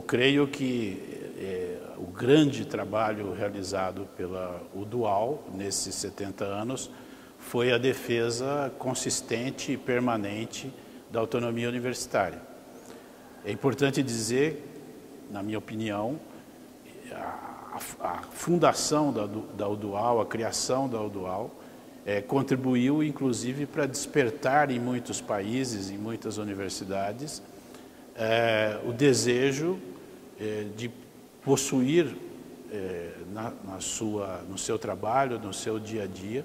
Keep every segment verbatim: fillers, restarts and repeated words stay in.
creio que é, o grande trabalho realizado pela UDUAL nesses setenta anos foi a defesa consistente e permanente da autonomia universitária. É importante dizer, na minha opinião, a, a fundação da, da UDUAL, a criação da UDUAL, é, contribuiu inclusive para despertar em muitos países, em muitas universidades, é, o desejo é, de possuir é, na, na sua, no seu trabalho, no seu dia a dia,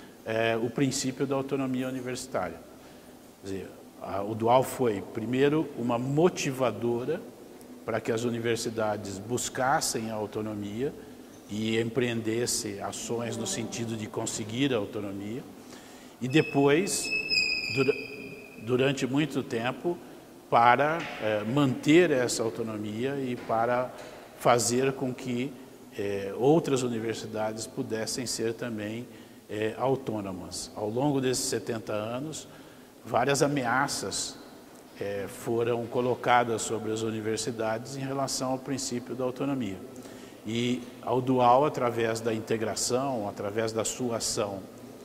é, o princípio da autonomia universitária. Quer dizer, a UDUAL foi, primeiro, uma motivadora para que as universidades buscassem a autonomia e empreendessem ações no sentido de conseguir a autonomia. E depois, dura, durante muito tempo, para é, manter essa autonomia e para fazer com que é, outras universidades pudessem ser também é, autônomas. Ao longo desses setenta anos, várias ameaças é, foram colocadas sobre as universidades em relação ao princípio da autonomia. E a UDUAL, através da integração, através da sua ação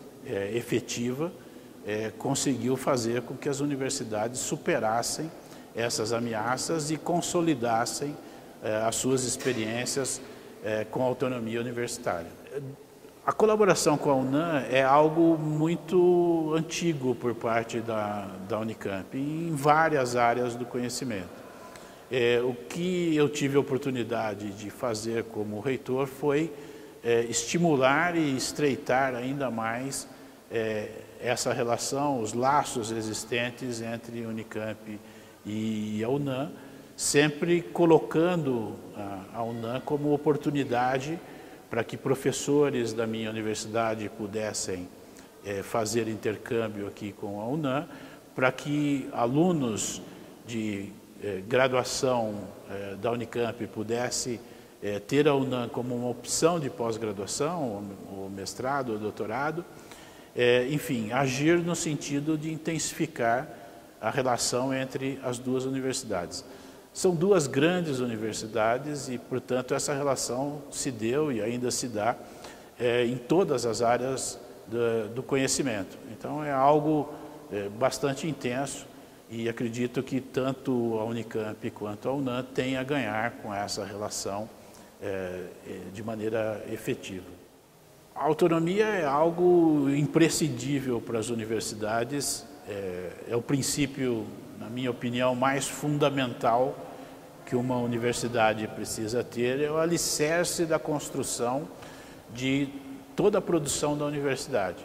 é, efetiva, é, conseguiu fazer com que as universidades superassem essas ameaças e consolidassem é, as suas experiências é, com a autonomia universitária. A colaboração com a UNAM é algo muito antigo por parte da, da Unicamp, em várias áreas do conhecimento. É, o que eu tive a oportunidade de fazer como reitor foi é, estimular e estreitar ainda mais é, essa relação, os laços existentes entre a Unicamp e a UNAM, sempre colocando a, a UNAM como oportunidade para que professores da minha universidade pudessem é, fazer intercâmbio aqui com a UNAM, para que alunos de é, graduação é, da Unicamp pudessem é, ter a UNAM como uma opção de pós-graduação, ou mestrado, ou doutorado, é, enfim, agir no sentido de intensificar a relação entre as duas universidades. São duas grandes universidades e, portanto, essa relação se deu e ainda se dá é, em todas as áreas do, do conhecimento. Então, é algo é, bastante intenso e acredito que tanto a Unicamp quanto a UNAM têm a ganhar com essa relação é, de maneira efetiva. A autonomia é algo imprescindível para as universidades, é, é o princípio, na minha opinião, mais fundamental que uma universidade precisa ter, é o alicerce da construção de toda a produção da universidade.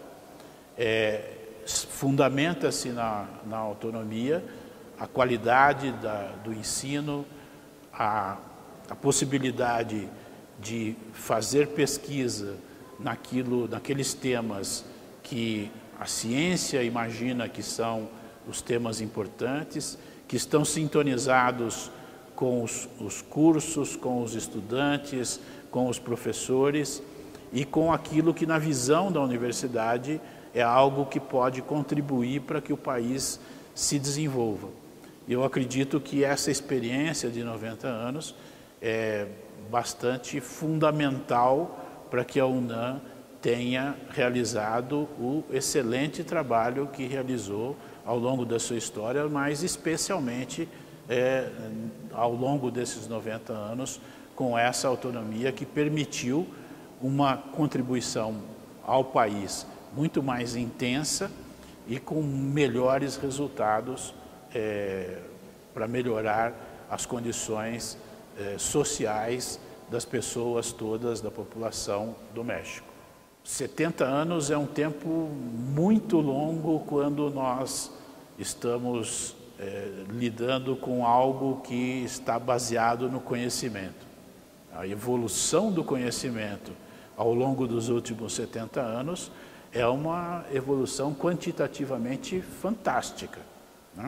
É, fundamenta-se na, na autonomia, a qualidade da, do ensino, a, a possibilidade de fazer pesquisa naquilo, naqueles temas que a ciência imagina que são os temas importantes, que estão sintonizados com os, os cursos, com os estudantes, com os professores e com aquilo que na visão da universidade é algo que pode contribuir para que o país se desenvolva. Eu acredito que essa experiência de noventa anos é bastante fundamental para que a UNAM tenha realizado o excelente trabalho que realizou ao longo da sua história, mas especialmente é, ao longo desses noventa anos, com essa autonomia que permitiu uma contribuição ao país muito mais intensa e com melhores resultados é, para melhorar as condições é, sociais das pessoas todas, da população do México. setenta anos é um tempo muito longo quando nós estamos é, lidando com algo que está baseado no conhecimento. A evolução do conhecimento ao longo dos últimos setenta anos é uma evolução quantitativamente fantástica, né?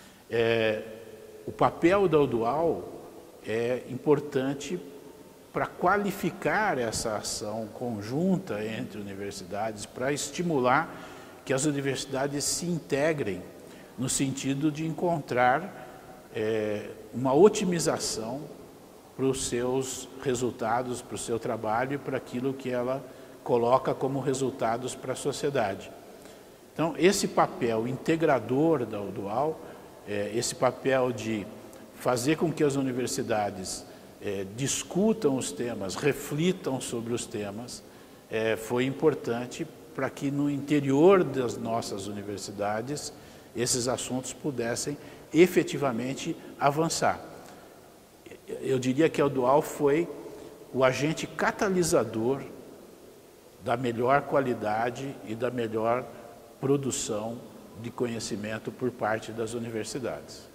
É, o papel da UDUAL é importante para qualificar essa ação conjunta entre universidades, para estimular que as universidades se integrem no sentido de encontrar é, uma otimização para os seus resultados, para o seu trabalho e para aquilo que ela coloca como resultados para a sociedade. Então, esse papel integrador da UDUAL, é, esse papel de fazer com que as universidades é, discutam os temas, reflitam sobre os temas, é, foi importante para que no interior das nossas universidades esses assuntos pudessem efetivamente avançar. Eu diria que a UDUAL foi o agente catalisador da melhor qualidade e da melhor produção de conhecimento por parte das universidades.